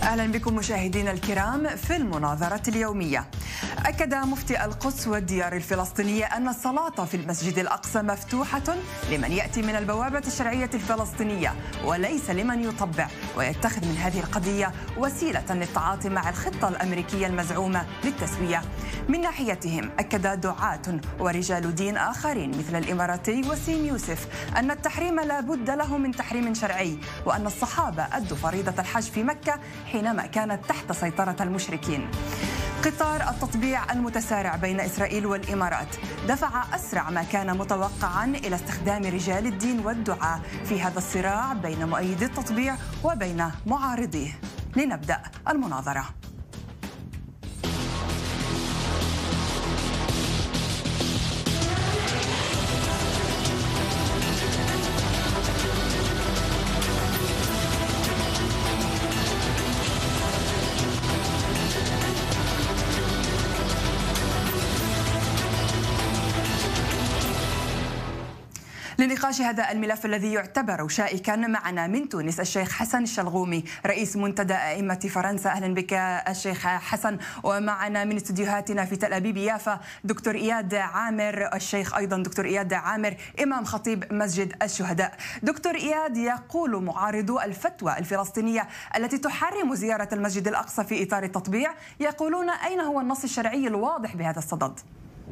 أهلا بكم مشاهدينا الكرام في المناظرة اليومية. أكد مفتي القدس والديار الفلسطينية أن الصلاة في المسجد الأقصى مفتوحة لمن يأتي من البوابة الشرعية الفلسطينية وليس لمن يطبع ويتخذ من هذه القضية وسيلة للتعاطي مع الخطة الأمريكية المزعومة للتسوية. من ناحيتهم أكد دعاة ورجال دين آخرين مثل الإماراتي وسيم يوسف أن التحريم لا بد له من تحريم شرعي، وأن الصحابة أدوا فريضة الحج في مكة حينما كانت تحت سيطرة المشركين. قطار التطبيع المتسارع بين إسرائيل والإمارات دفع أسرع ما كان متوقعا إلى استخدام رجال الدين والدعاة في هذا الصراع بين مؤيدي التطبيع وبين معارضيه. لنبدأ المناظرة. لنقاش هذا الملف الذي يعتبر شائكا معنا من تونس الشيخ حسن الشلغومي رئيس منتدى أئمة فرنسا. أهلا بك الشيخ حسن. ومعنا من استديوهاتنا في تل أبيب يافا دكتور إياد عامر، الشيخ أيضا دكتور إياد عامر إمام خطيب مسجد الشهداء. دكتور إياد، يقول معارضو الفتوى الفلسطينية التي تحرم زيارة المسجد الأقصى في إطار التطبيع، يقولون أين هو النص الشرعي الواضح بهذا الصدد؟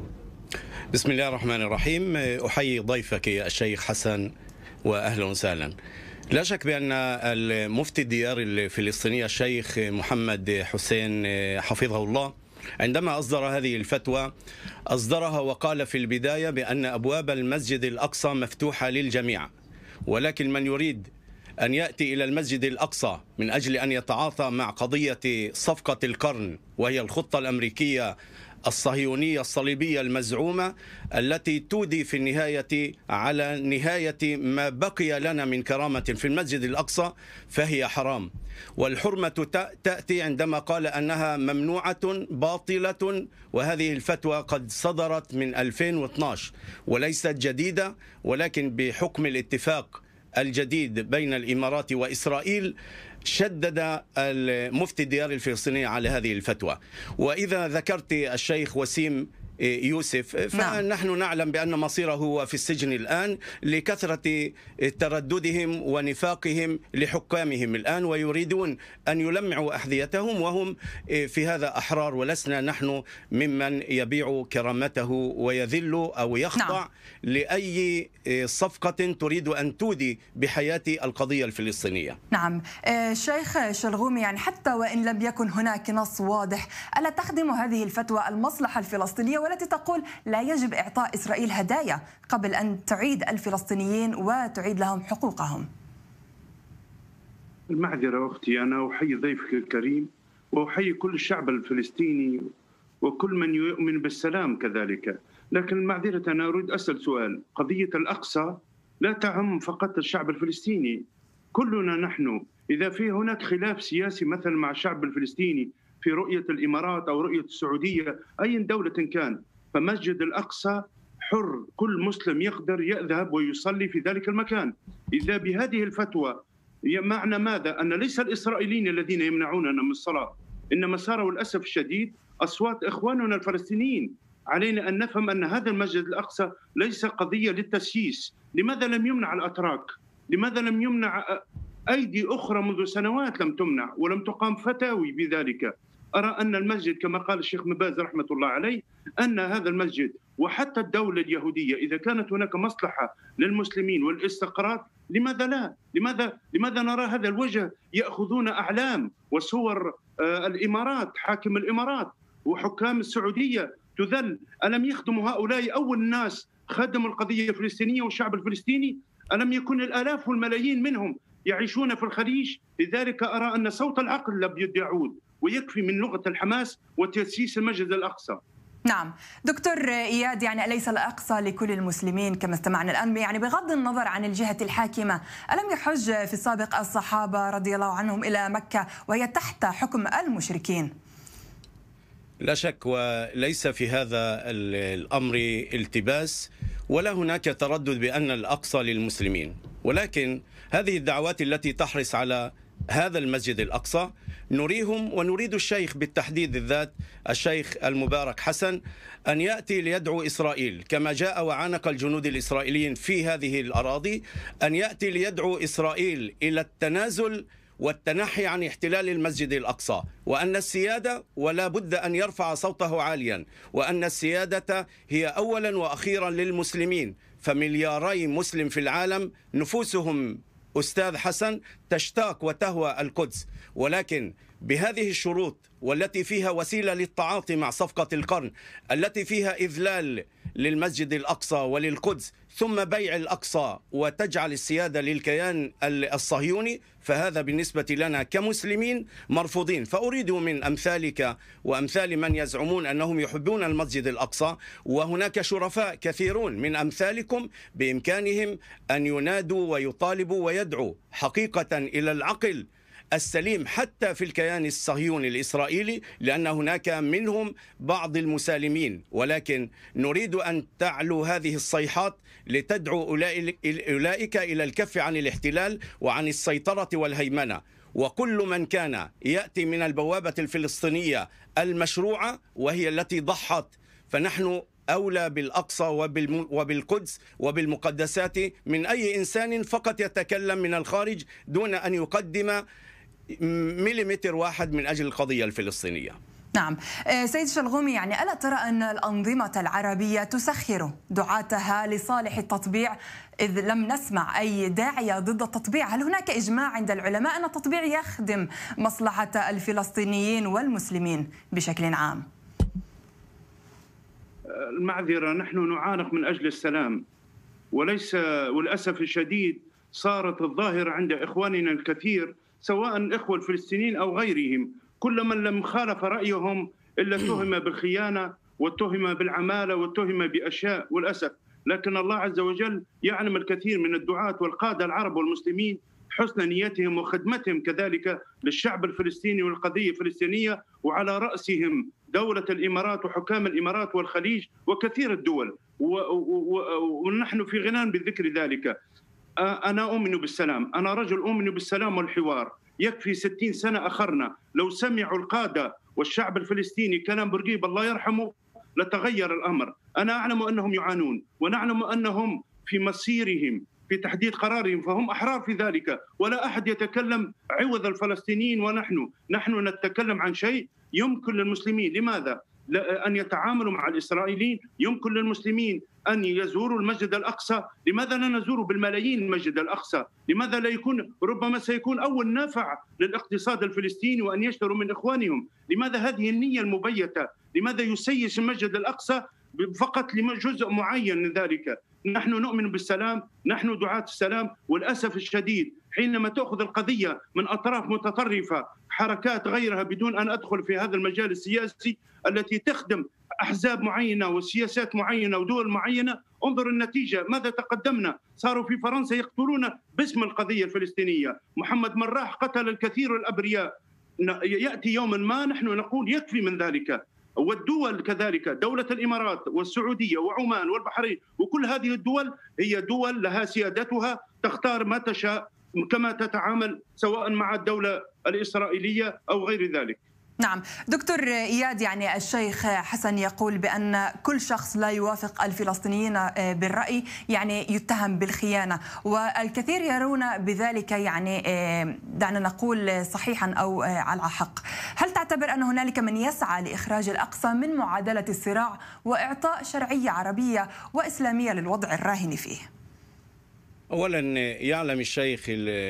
بسم الله الرحمن الرحيم. أحيي ضيفك الشيخ حسن وأهلا وسهلا. لا شك بأن المفتي الديار الفلسطينية الشيخ محمد حسين حفظه الله عندما أصدر هذه الفتوى أصدرها وقال في البداية بأن أبواب المسجد الأقصى مفتوحة للجميع، ولكن من يريد أن يأتي إلى المسجد الأقصى من أجل أن يتعاطى مع قضية صفقة القرن، وهي الخطة الأمريكية الصهيونية الصليبية المزعومة التي تودي في النهاية على نهاية ما بقي لنا من كرامة في المسجد الأقصى، فهي حرام. والحرمة تأتي عندما قال أنها ممنوعة باطلة، وهذه الفتوى قد صدرت من 2012 وليست جديدة، ولكن بحكم الاتفاق الجديد بين الإمارات وإسرائيل شدد المفتي الديار الفلسطينية على هذه الفتوى. وإذا ذكرت الشيخ وسيم يوسف فنحن نعلم بأن مصيره هو في السجن الآن لكثرة ترددهم ونفاقهم لحكامهم الآن، ويريدون أن يلمعوا أحذيتهم، وهم في هذا أحرار، ولسنا نحن ممن يبيع كرامته ويذل أو يخضع لأي صفقة تريد أن تودي بحياة القضية الفلسطينية. نعم شيخ شلغومي، يعني حتى وإن لم يكن هناك نص واضح، ألا تخدم هذه الفتوى المصلحة الفلسطينية والتي تقول لا يجب إعطاء إسرائيل هدايا قبل أن تعيد الفلسطينيين وتعيد لهم حقوقهم؟ المعذرة أختي، أنا أحيي ضيفك الكريم وأحيي كل الشعب الفلسطيني وكل من يؤمن بالسلام كذلك، لكن المعذرة أنا أريد أسأل سؤال. قضية الأقصى لا تعم فقط الشعب الفلسطيني، كلنا نحن إذا في هناك خلاف سياسي مثلا مع الشعب الفلسطيني في رؤية الإمارات أو رؤية السعودية أي دولة كان، فمسجد الأقصى حر، كل مسلم يقدر يذهب ويصلي في ذلك المكان. إذا بهذه الفتوى معنى ماذا؟ أن ليس الإسرائيليين الذين يمنعوننا من الصلاة، إنما صار للأسف الشديد أصوات إخواننا الفلسطينيين. علينا أن نفهم أن هذا المسجد الأقصى ليس قضية للتسييس. لماذا لم يمنع الأتراك؟ لماذا لم يمنع أيدي أخرى منذ سنوات لم تمنع ولم تقام فتاوي بذلك؟ أرى أن المسجد كما قال الشيخ ابن باز رحمة الله عليه أن هذا المسجد وحتى الدولة اليهودية إذا كانت هناك مصلحة للمسلمين والاستقرار لماذا لا؟ لماذا نرى هذا الوجه يأخذون أعلام وصور الإمارات، حاكم الإمارات وحكام السعودية تذل؟ ألم يخدموا هؤلاء أول الناس خدموا القضية الفلسطينية والشعب الفلسطيني؟ ألم يكن الآلاف والملايين منهم يعيشون في الخليج؟ لذلك أرى أن صوت العقل لابد يعود ويكفي من لغة الحماس وتأسيس المسجد الأقصى. نعم دكتور إياد، يعني أليس الأقصى لكل المسلمين كما استمعنا الآن؟ يعني بغض النظر عن الجهة الحاكمة، ألم يحج في السابق الصحابة رضي الله عنهم إلى مكة وهي تحت حكم المشركين؟ لا شك، وليس في هذا الأمر التباس ولا هناك تردد بأن الأقصى للمسلمين، ولكن هذه الدعوات التي تحرص على هذا المسجد الأقصى نريهم، ونريد الشيخ بالتحديد الذات الشيخ المبارك حسن أن يأتي ليدعو إسرائيل كما جاء وعانق الجنود الإسرائيليين في هذه الأراضي، أن يأتي ليدعو إسرائيل إلى التنازل والتنحي عن احتلال المسجد الأقصى، وأن السيادة ولا بد أن يرفع صوته عاليا، وأن السيادة هي أولا وأخيرا للمسلمين، فملياري مسلم في العالم نفوسهم أستاذ حسن تشتاق وتهوى القدس، ولكن بهذه الشروط والتي فيها وسيلة للتعاطي مع صفقة القرن، التي فيها إذلال للمسجد الأقصى وللقدس ثم بيع الأقصى وتجعل السيادة للكيان الصهيوني، فهذا بالنسبة لنا كمسلمين مرفوضين. فأريد من أمثالك وأمثال من يزعمون أنهم يحبون المسجد الأقصى، وهناك شرفاء كثيرون من أمثالكم بإمكانهم أن ينادوا ويطالبوا ويدعوا حقيقة إلى العقل السليم حتى في الكيان الصهيوني الإسرائيلي، لأن هناك منهم بعض المسالمين، ولكن نريد أن تعلو هذه الصيحات لتدعو أولئك إلى الكف عن الاحتلال وعن السيطرة والهيمنة. وكل من كان يأتي من البوابة الفلسطينية المشروعة وهي التي ضحت، فنحن أولى بالأقصى وبالقدس وبالمقدسات من أي إنسان فقط يتكلم من الخارج دون أن يقدم مليمتر واحد من أجل القضية الفلسطينية. نعم سيد شلغومي، يعني ألا ترى أن الأنظمة العربية تسخر دعاتها لصالح التطبيع، إذ لم نسمع أي داعية ضد التطبيع؟ هل هناك إجماع عند العلماء أن التطبيع يخدم مصلحة الفلسطينيين والمسلمين بشكل عام؟ المعذرة، نحن نعانق من أجل السلام، وليس وللأسف الشديد صارت الظاهرة عند إخواننا الكثير سواء الإخوة الفلسطينيين أو غيرهم، كل من لم خالف رأيهم إلا اتهم بالخيانة واتهم بالعمالة واتهم بأشياء والأسف. لكن الله عز وجل يعلم الكثير من الدعاة والقادة العرب والمسلمين حسن نيتهم وخدمتهم كذلك للشعب الفلسطيني والقضية الفلسطينية، وعلى رأسهم دولة الإمارات وحكام الإمارات والخليج وكثير الدول، ونحن في غنى بذكر ذلك. أنا أؤمن بالسلام، أنا رجل أؤمن بالسلام والحوار. يكفي 60 سنة أخرنا، لو سمعوا القادة والشعب الفلسطيني كلام بورقيبة الله يرحمه لتغير الأمر. أنا أعلم أنهم يعانون، ونعلم أنهم في مصيرهم في تحديد قرارهم، فهم أحرار في ذلك، ولا أحد يتكلم عوض الفلسطينيين. ونحن نتكلم عن شيء يمكن للمسلمين. لماذا؟ أن يتعاملوا مع الإسرائيليين، يمكن للمسلمين أن يزوروا المسجد الأقصى، لماذا لا نزور بالملايين المسجد الأقصى؟ لماذا لا يكون ربما سيكون أول نافع للاقتصاد الفلسطيني وأن يشتروا من إخوانهم؟ لماذا هذه النية المبيتة؟ لماذا يسيس المسجد الأقصى فقط لجزء معين من ذلك؟ نحن نؤمن بالسلام، نحن دعاة السلام، والأسف الشديد حينما تأخذ القضية من أطراف متطرفة، حركات غيرها، بدون أن أدخل في هذا المجال السياسي التي تخدم أحزاب معينة وسياسات معينة ودول معينة، انظر النتيجة ماذا تقدمنا. صاروا في فرنسا يقتلون باسم القضية الفلسطينية، محمد مرّاح قتل الكثير الأبرياء. يأتي يوم ما نحن نقول يكفي من ذلك. والدول كذلك، دولة الإمارات والسعودية وعمان والبحرين وكل هذه الدول هي دول لها سيادتها، تختار ما تشاء كما تتعامل سواء مع الدولة الإسرائيلية أو غير ذلك. نعم دكتور إياد، يعني الشيخ حسن يقول بأن كل شخص لا يوافق الفلسطينيين بالرأي يعني يتهم بالخيانة، والكثير يرون بذلك يعني دعنا نقول صحيحا أو على حق. هل تعتبر أن هنالك من يسعى لإخراج الأقصى من معادلة الصراع وإعطاء شرعية عربية وإسلامية للوضع الراهن فيه؟ أولا يعلم الشيخ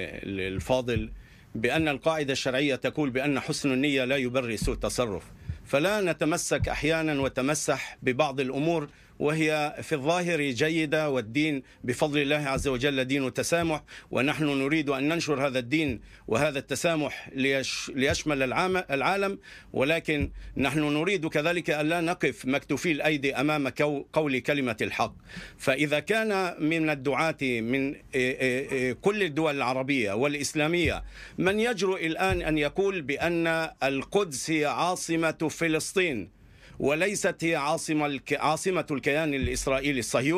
الفاضل بأن القاعدة الشرعية تقول بأن حسن النية لا يبرر سوء التصرف، فلا نتمسك أحيانا وتمسح ببعض الأمور وهي في الظاهر جيدة، والدين بفضل الله عز وجل دين التسامح، ونحن نريد أن ننشر هذا الدين وهذا التسامح ليشمل العالم، ولكن نحن نريد كذلك أن لا نقف مكتوفي الأيدي أمام قول كلمة الحق. فإذا كان من الدعاة من كل الدول العربية والإسلامية من يجرؤ الآن أن يقول بأن القدس هي عاصمة فلسطين وليست هي عاصمة الكيان الإسرائيلي الصهيوني،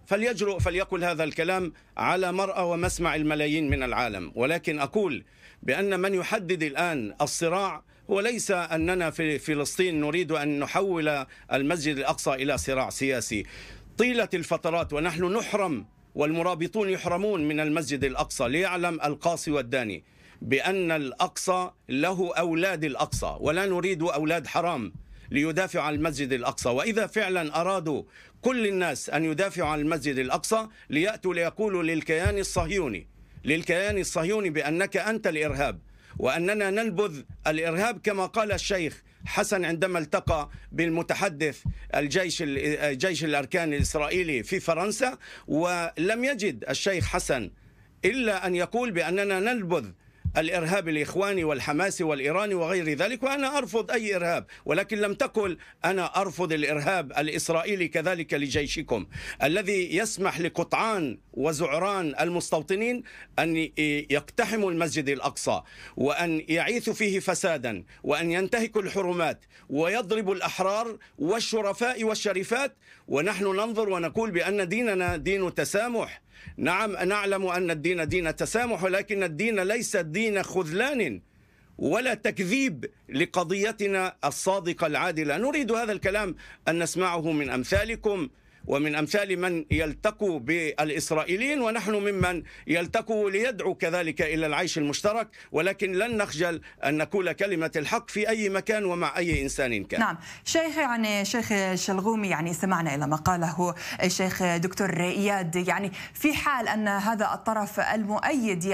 فليجرؤ فليقل هذا الكلام على مرأى ومسمع الملايين من العالم. ولكن أقول بأن من يحدد الآن الصراع هو ليس أننا في فلسطين نريد أن نحول المسجد الأقصى إلى صراع سياسي. طيلة الفترات ونحن نحرم والمرابطون يحرمون من المسجد الأقصى، ليعلم القاصي والداني بأن الأقصى له أولاد الأقصى، ولا نريد أولاد حرام ليدافعوا عن المسجد الأقصى. وإذا فعلا أرادوا كل الناس أن يدافعوا عن المسجد الأقصى ليأتوا ليقولوا للكيان الصهيوني بأنك أنت الإرهاب، وأننا ننبذ الإرهاب كما قال الشيخ حسن عندما التقى بالمتحدث جيش الأركان الإسرائيلي في فرنسا، ولم يجد الشيخ حسن إلا أن يقول بأننا ننبذ الإرهاب الإخواني والحماسي والإيراني وغير ذلك، وأنا أرفض أي إرهاب، ولكن لم تقل أنا أرفض الإرهاب الإسرائيلي كذلك لجيشكم الذي يسمح لقطعان وزعران المستوطنين أن يقتحموا المسجد الأقصى وأن يعيثوا فيه فسادا وأن ينتهكوا الحرمات ويضربوا الأحرار والشرفاء والشريفات، ونحن ننظر ونقول بأن ديننا دين تسامح. نعم، نعلم أن الدين دين تسامح، ولكن الدين ليس دين خذلان ولا تكذيب لقضيتنا الصادقة العادلة. نريد هذا الكلام أن نسمعه من أمثالكم ومن أمثال من يلتقوا بالإسرائيليين، ونحن ممن يلتقوا ليدعو كذلك إلى العيش المشترك، ولكن لن نخجل أن نقول كلمة الحق في أي مكان ومع أي إنسان كان. نعم شيخ، شيخ شلغومي، استمعنا إلى ما قاله الشيخ دكتور إياد. في حال أن هذا الطرف المؤيد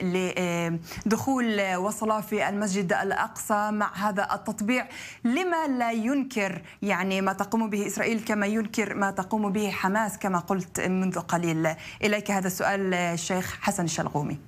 لدخول وصلة في المسجد الأقصى مع هذا التطبيع، لما لا ينكر ما تقوم به إسرائيل كما ينكر ما تقوم به حماس كما قلت منذ قليل؟ إليك هذا السؤال الشيخ حسن الشلغومي.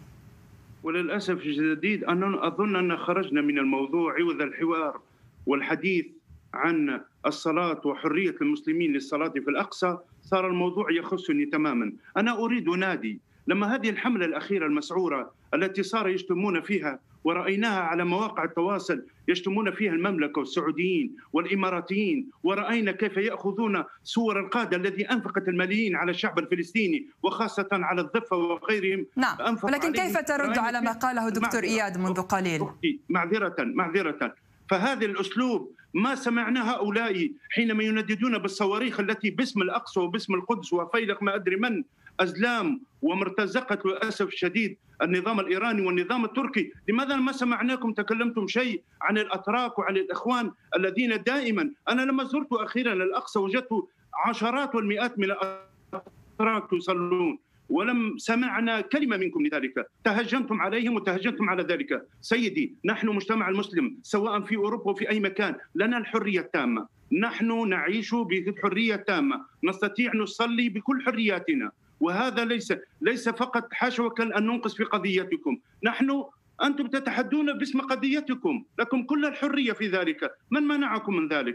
وللأسف الشديد أظن أن خرجنا من الموضوع عوض الحوار والحديث عن الصلاة وحرية المسلمين للصلاة في الأقصى. صار الموضوع يخصني تماما. أنا أريد نادي لما هذه الحملة الأخيرة المسعورة التي صار يشتمون فيها ورأيناها على مواقع التواصل، يشتمون فيها المملكة والسعوديين والإماراتيين، ورأينا كيف يأخذون صور القادة الذي أنفقت الملايين على الشعب الفلسطيني وخاصة على الضفة وغيرهم. نعم، ولكن كيف ترد على ما قاله دكتور إياد منذ قليل؟ معذرة. فهذا الأسلوب ما سمعنا هؤلاء حينما ينددون بالصواريخ التي باسم الأقصى وباسم القدس وفيلق ما أدري من أزلام ومرتزقت للأسف الشديد النظام الإيراني والنظام التركي. لماذا ما سمعناكم تكلمتم شيء عن الأتراك وعن الإخوان الذين دائما، أنا لما زرت أخيرا الأقصى وجدت عشرات والمئات من الأتراك يصلون ولم سمعنا كلمة منكم لذلك. تهجمتم عليهم وتهجمتم على ذلك. سيدي، نحن مجتمع المسلم سواء في أوروبا وفي أي مكان لنا الحرية التامة، نحن نعيش بحرية تامة، نستطيع نصلي بكل حرياتنا، وهذا ليس فقط حاشا وكلا أن ننقص في قضيتكم. أنتم تتحدون باسم قضيتكم، لكم كل الحرية في ذلك. من منعكم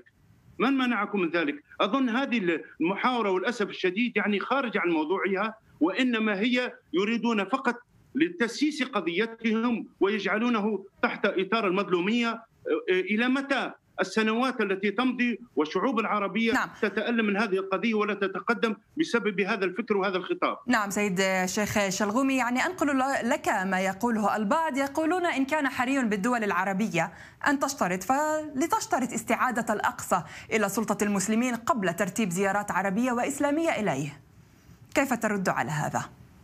من ذلك؟ أظن هذه المحاورة والأسف الشديد خارج عن موضوعها، وإنما هي يريدون فقط لتسييس قضيتهم ويجعلونه تحت إطار المظلومية. إلى متى السنوات التي تمضي والشعوب العربية تتألم من هذه القضية ولا تتقدم بسبب هذا الفكر وهذا الخطاب؟ نعم سيد شيخ شلغومي، أنقل لك ما يقوله البعض. يقولون إن كان حري بالدول العربية أن تشترط فلتشترط استعادة الأقصى إلى سلطة المسلمين قبل ترتيب زيارات عربية وإسلامية إليه. كيف ترد على هذا؟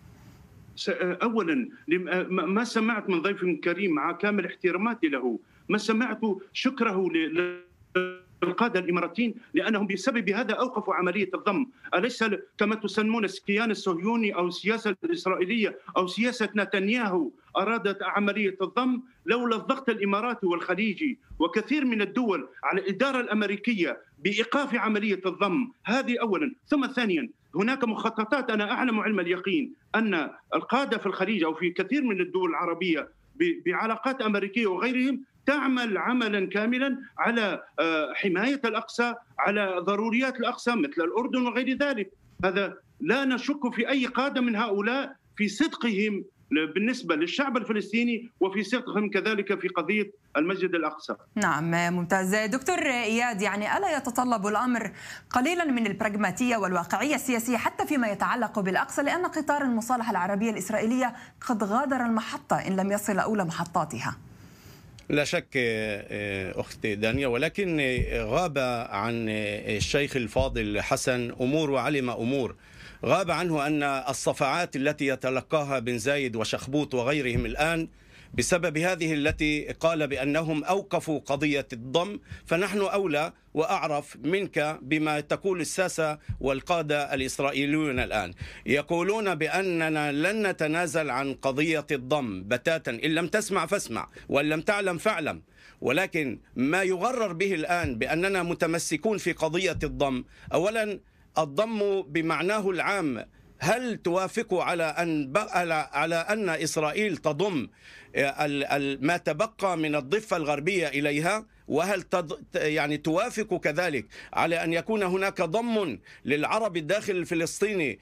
أولا ما سمعت من ضيف كريم مع كامل احتراماتي له، ما سمعت شكره للقادة الإماراتيين لأنهم بسبب هذا أوقفوا عملية الضم. أليس كما تسمون الكيان الصهيوني أو السياسة الإسرائيلية أو سياسة نتنياهو أرادت عملية الضم؟ لولا الضغط الإماراتي والخليجي وكثير من الدول على الإدارة الأمريكية بإيقاف عملية الضم. هذه أولا. ثم ثانيا، هناك مخططات، أنا أعلم علم اليقين أن القادة في الخليج أو في كثير من الدول العربية بعلاقات أمريكية وغيرهم تعمل عملا كاملا على حماية الأقصى، على ضروريات الأقصى مثل الأردن وغير ذلك. هذا لا نشك في أي قادة من هؤلاء في صدقهم بالنسبة للشعب الفلسطيني وفي ثقتهم كذلك في قضية المسجد الأقصى. نعم ممتاز. دكتور إياد، يعني ألا يتطلب الأمر قليلا من البراغماتية والواقعية السياسية حتى فيما يتعلق بالأقصى، لأن قطار المصالحة العربية الإسرائيلية قد غادر المحطة إن لم يصل أولى محطاتها؟ لا شك أختي دانيا، ولكن غاب عن الشيخ الفاضل حسن أمور وعلم أمور. غاب عنه أن الصفعات التي يتلقاها بن زايد وشخبوط وغيرهم الآن بسبب هذه التي قال بأنهم أوقفوا قضية الضم، فنحن أولى وأعرف منك بما تقول الساسة والقادة الإسرائيليون الآن. يقولون بأننا لن نتنازل عن قضية الضم بتاتا، إن لم تسمع فاسمع وإن لم تعلم فاعلم. ولكن ما يغرر به الآن بأننا متمسكون في قضية الضم، أولا الضم بمعناه العام، هل توافق على أن إسرائيل تضم ما تبقى من الضفة الغربية إليها؟ وهل يعني توافق كذلك على أن يكون هناك ضم للعرب الداخل الفلسطيني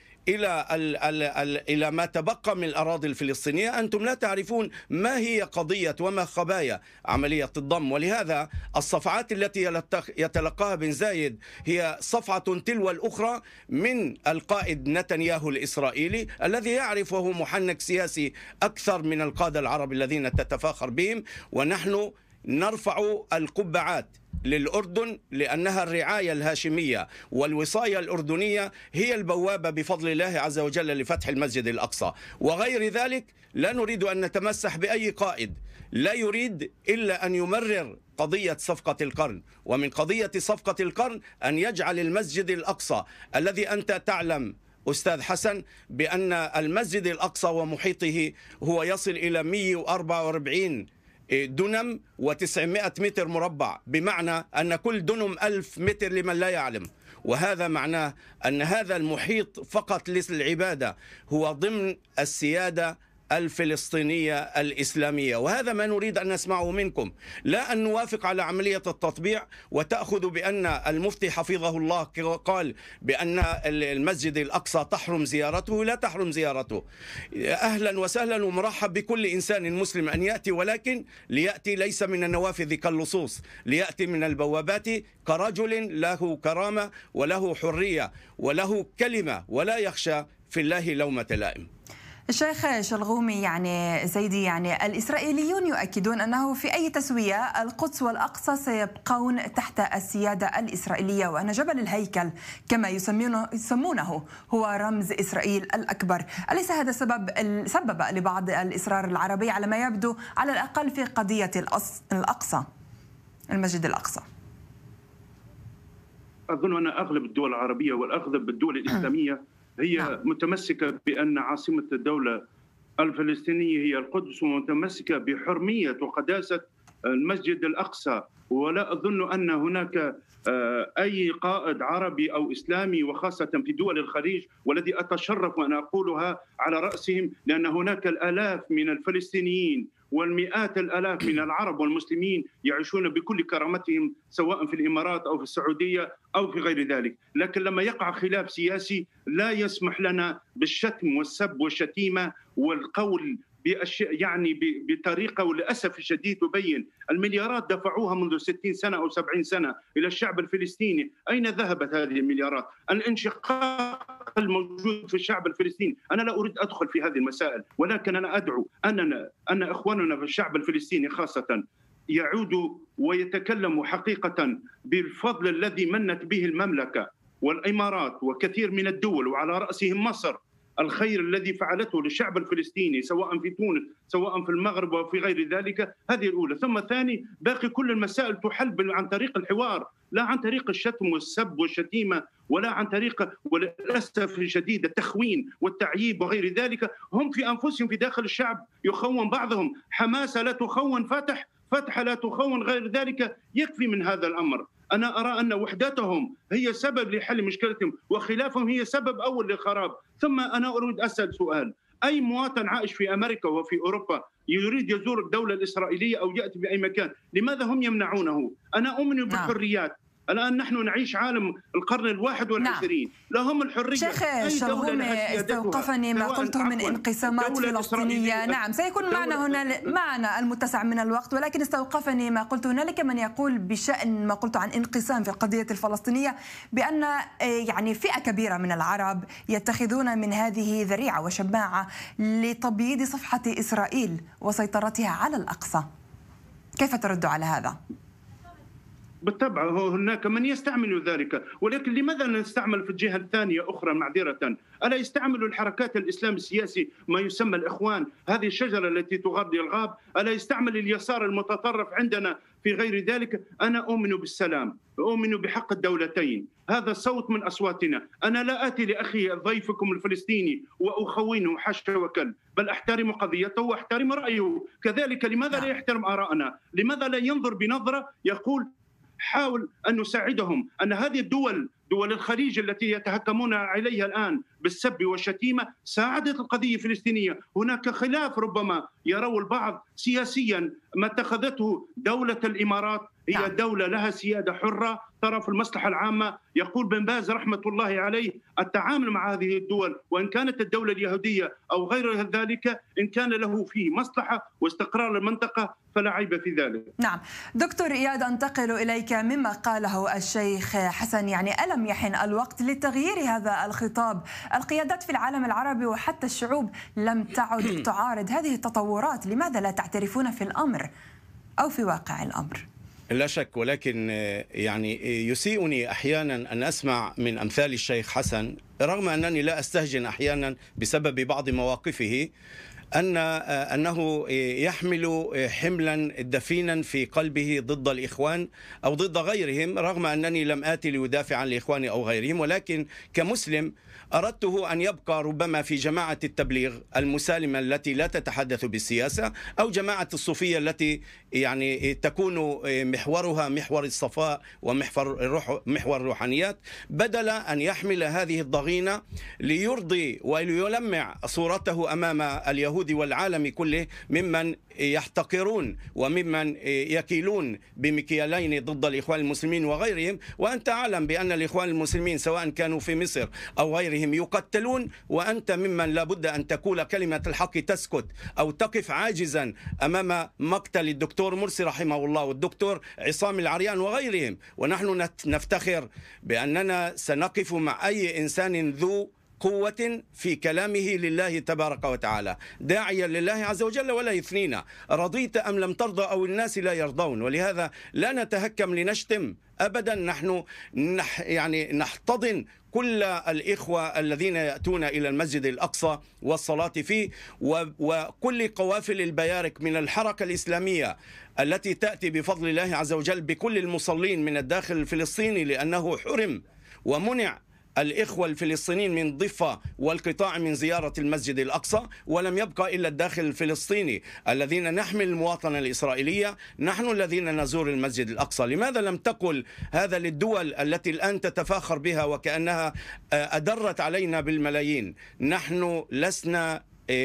إلى ما تبقى من الأراضي الفلسطينية؟ أنتم لا تعرفون ما هي قضية وما خبايا عملية الضم، ولهذا الصفعات التي يتلقاها بن زايد هي صفعة تلو الأخرى من القائد نتنياهو الإسرائيلي الذي يعرف وهو محنك سياسي أكثر من القادة العرب الذين تتفاخر بهم. ونحن نرفع القبعات للأردن لأنها الرعاية الهاشمية والوصاية الأردنية هي البوابة بفضل الله عز وجل لفتح المسجد الأقصى. وغير ذلك لا نريد أن نتمسح بأي قائد لا يريد إلا أن يمرر قضية صفقة القرن، ومن قضية صفقة القرن أن يجعل المسجد الأقصى الذي أنت تعلم أستاذ حسن بأن المسجد الأقصى ومحيطه هو يصل إلى 144 دنم و900 متر مربع، بمعنى أن كل دنم 1000 متر لمن لا يعلم. وهذا معناه أن هذا المحيط فقط للعبادة هو ضمن السيادة الفلسطينية الإسلامية، وهذا ما نريد أن نسمعه منكم، لا أن نوافق على عملية التطبيع وتأخذ بأن المفتي حفظه الله قال بأن المسجد الأقصى تحرم زيارته. لا تحرم زيارته. أهلا وسهلا ومرحب بكل إنسان مسلم أن يأتي، ولكن ليأتي ليس من النوافذ كاللصوص، ليأتي من البوابات كرجل له كرامة وله حرية وله كلمة ولا يخشى في الله لومة لائم. الشيخ شلغومي، يعني سيدي، يعني الإسرائيليون يؤكدون أنه في أي تسوية القدس والأقصى سيبقون تحت السيادة الإسرائيلية، وأن جبل الهيكل كما يسمونه هو رمز إسرائيل الأكبر. أليس هذا سبب لبعض الإصرار العربي على ما يبدو على الأقل في قضية الأقصى، المسجد الأقصى؟ أظن أن أغلب الدول العربية والأغلب الدول الإسلامية هي متمسكة بأن عاصمة الدولة الفلسطينية هي القدس، ومتمسكة بحرمية وقداسة المسجد الأقصى. ولا أظن أن هناك أي قائد عربي أو إسلامي، وخاصة في دول الخليج والذي أتشرف أن أقولها على رأسهم، لأن هناك الآلاف من الفلسطينيين والمئات الآلاف من العرب والمسلمين يعيشون بكل كرامتهم سواء في الإمارات أو في السعودية أو في غير ذلك. لكن لما يقع خلاف سياسي لا يسمح لنا بالشتم والسب والشتيمة والقول يعني بطريقة، وللأسف الشديد تبين المليارات دفعوها منذ 60 سنة أو 70 سنة إلى الشعب الفلسطيني. أين ذهبت هذه المليارات؟ الانشقاق الموجود في الشعب الفلسطيني، أنا لا أريد أدخل في هذه المسائل، ولكن أنا أدعو أن إخواننا في الشعب الفلسطيني خاصة يعودوا ويتكلموا حقيقة بالفضل الذي منت به المملكة والإمارات وكثير من الدول وعلى رأسهم مصر، الخير الذي فعلته للشعب الفلسطيني سواء في تونس سواء في المغرب وفي غير ذلك. هذه الأولى. ثم ثاني، باقي كل المسائل تحل عن طريق الحوار، لا عن طريق الشتم والسب والشتيمة، ولا عن طريق وللأسف الشديد التخوين والتعييب وغير ذلك. هم في أنفسهم في داخل الشعب يخون بعضهم، حماس لا تخون فتح لا تخون غير ذلك. يكفي من هذا الأمر. أنا أرى أن وحدتهم هي سبب لحل مشكلتهم، وخلافهم هي سبب أول للخراب. ثم أنا أريد أسأل سؤال: أي مواطن عائش في أمريكا وفي أوروبا يريد يزور الدولة الإسرائيلية أو يأتي بأي مكان، لماذا هم يمنعونه؟ أنا أؤمن بالحريات، الآن نحن نعيش عالم القرن ال21. نعم. لهم الحرية. شيخ شرغومي، استوقفني ما قلته من انقسامات فلسطينية. نعم، سيكون معنا معنا المتسع من الوقت، ولكن استوقفني ما قلت. هنالك من يقول بشأن ما قلت عن انقسام في القضية الفلسطينية بأن يعني فئة كبيرة من العرب يتخذون من هذه ذريعة وشماعة لتبييض صفحة إسرائيل وسيطرتها على الأقصى. كيف ترد على هذا؟ بالطبع هناك من يستعمل ذلك، ولكن لماذا نستعمل في الجهة الثانية أخرى معذرة؟ ألا يستعمل الحركات الإسلام السياسي ما يسمى الإخوان، هذه الشجرة التي تغطي الغاب؟ ألا يستعمل اليسار المتطرف عندنا في غير ذلك؟ أنا أؤمن بالسلام، أؤمن بحق الدولتين، هذا صوت من أصواتنا. أنا لا آتي لأخي ضيفكم الفلسطيني وأخونه حاشا وكل، بل أحترم قضيته وأحترم رأيه كذلك. لماذا لا يحترم آراءنا؟ لماذا لا ينظر بنظرة يقول حاول أن نساعدهم؟ أن هذه دول الخليج التي يتهكمون عليها الآن بالسب والشتيمة ساعدت القضية الفلسطينية. هناك خلاف ربما يروا البعض سياسيا، ما اتخذته دولة الإمارات هي دولة لها سيادة حرة ترى في المصلحة العامة. يقول بن باز رحمة الله عليه التعامل مع هذه الدول، وإن كانت الدولة اليهودية أو غير ذلك، إن كان له فيه مصلحة واستقرار المنطقة فلا عيب في ذلك. نعم دكتور إياد، أنتقل إليك مما قاله الشيخ حسن. يعني ألم يحن الوقت لتغيير هذا الخطاب؟ القيادات في العالم العربي وحتى الشعوب لم تعد تعارض هذه التطورات، لماذا لا تعترفون في الأمر أو في واقع الأمر؟ لا شك، ولكن يعني يسيئني أحيانا أن أسمع من أمثال الشيخ حسن، رغم أنني لا أستهجن أحيانا بسبب بعض مواقفه، أنه يحمل حملا دفينا في قلبه ضد الإخوان أو ضد غيرهم، رغم أنني لم آتي ليدافع عن الإخوان أو غيرهم، ولكن كمسلم أردته أن يبقى ربما في جماعة التبليغ المسالمة التي لا تتحدث بالسياسة، أو جماعة الصوفية التي يعني تكون محورها محور الصفاء ومحور الروحانيات، بدل أن يحمل هذه الضغينة ليرضي وليلمع صورته أمام اليهود والعالم كله ممن يحتقرون وممن يكيلون بمكيالين ضد الإخوان المسلمين وغيرهم. وأنت تعلم بأن الإخوان المسلمين سواء كانوا في مصر أو غيرهم يقتلون، وأنت ممن لابد أن تقول كلمة الحق تسكت أو تقف عاجزا أمام مقتل الدكتور مرسي رحمه الله والدكتور عصام العريان وغيرهم. ونحن نفتخر بأننا سنقف مع أي إنسان ذو قوة في كلامه لله تبارك وتعالى، داعيا لله عز وجل ولا يثنينا، رضيت أم لم ترضى أو الناس لا يرضون. ولهذا لا نتهكم لنشتم أبدا، نحن يعني نحتضن كل الإخوة الذين يأتون إلى المسجد الأقصى والصلاة فيه، وكل قوافل البيارك من الحركة الإسلامية التي تأتي بفضل الله عز وجل بكل المصلين من الداخل الفلسطيني، لأنه حرم ومنع الإخوة الفلسطينيين من ضفة والقطاع من زيارة المسجد الأقصى، ولم يبقى إلا الداخل الفلسطيني الذين نحمل المواطنة الإسرائيلية، نحن الذين نزور المسجد الأقصى. لماذا لم تقل هذا للدول التي الآن تتفاخر بها وكأنها أدرت علينا بالملايين؟ نحن لسنا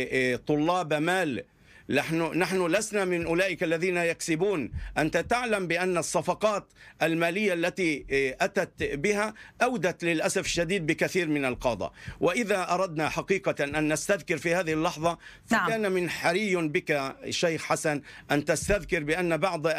طلاب مال، نحن لسنا من أولئك الذين يكسبون. أنت تعلم بأن الصفقات المالية التي أتت بها أودت للأسف الشديد بكثير من القادة. وإذا أردنا حقيقة أن نستذكر في هذه اللحظة، فكان من حري بك الشيخ حسن أن تستذكر بأن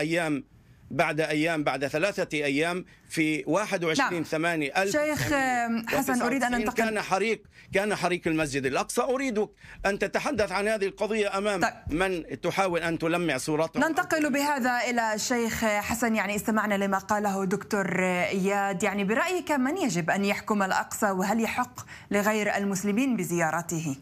بعد 3 أيام في 21/8 شيخ حسن، أريد أن أنتقل. كان حريق المسجد الأقصى. أريد أن تتحدث عن هذه القضية أمام من تحاول أن تلمع صورته. ننتقل بهذا إلى الشيخ حسن. يعني استمعنا لما قاله دكتور إياد، يعني برأيك من يجب أن يحكم الأقصى، وهل يحق لغير المسلمين بزيارته؟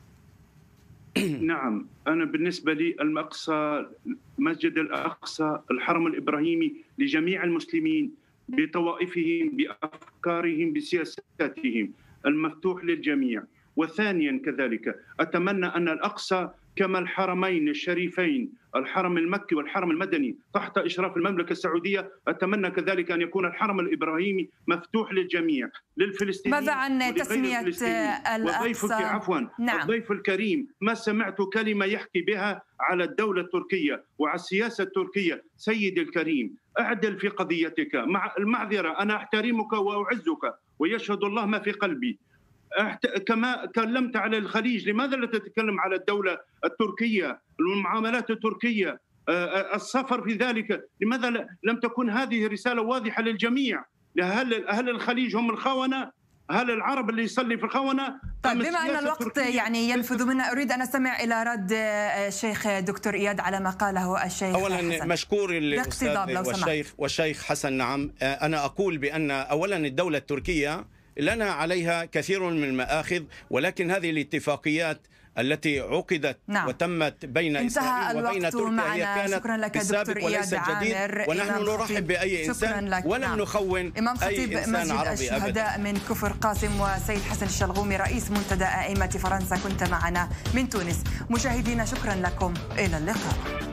نعم، أنا بالنسبة لي الأقصى، مسجد الأقصى، الحرم الإبراهيمي لجميع المسلمين بطوائفهم بأفكارهم بسياساتهم، المفتوح للجميع. وثانيا كذلك أتمنى أن الأقصى كما الحرمين الشريفين الحرم المكي والحرم المدني تحت إشراف المملكة السعودية، أتمنى كذلك أن يكون الحرم الإبراهيمي مفتوح للجميع، للفلسطينيين. ماذا عن تسمية وضيفك الأقصى؟ نعم. الضيف الكريم ما سمعت كلمة يحكي بها على الدولة التركية وعلى السياسة التركية. سيدي الكريم، أعدل في قضيتك. مع المعذرة، أنا أحترمك وأعزك ويشهد الله ما في قلبي. كما تكلمت على الخليج، لماذا لا تتكلم على الدولة التركية، المعاملات التركية، السفر في ذلك؟ لماذا لم تكن هذه رسالة واضحة للجميع؟ هل الخليج هم الخونة؟ هل العرب اللي يصلي في الخونة؟ طيب، بما أن الوقت يعني ينفذ منا، أريد أن أستمع إلى رد الشيخ دكتور إياد على ما قاله الشيخ أولا حسن. مشكور الأستاذ والشيخ حسن. نعم، أنا أقول بأن أولا الدولة التركية لنا عليها كثير من المآخذ، ولكن هذه الاتفاقيات التي عقدت وتمت بين إسرائيل وبين تركيا هي كانت بالسابق وليس جديد، ونحن نرحب بأي إنسان ولن نخون أي إنسان عربي الشهداء من كفر قاسم وسيد حسن الشلغومي رئيس منتدى أئمة فرنسا، كنت معنا من تونس. مشاهدينا، شكرا لكم، إلى اللقاء.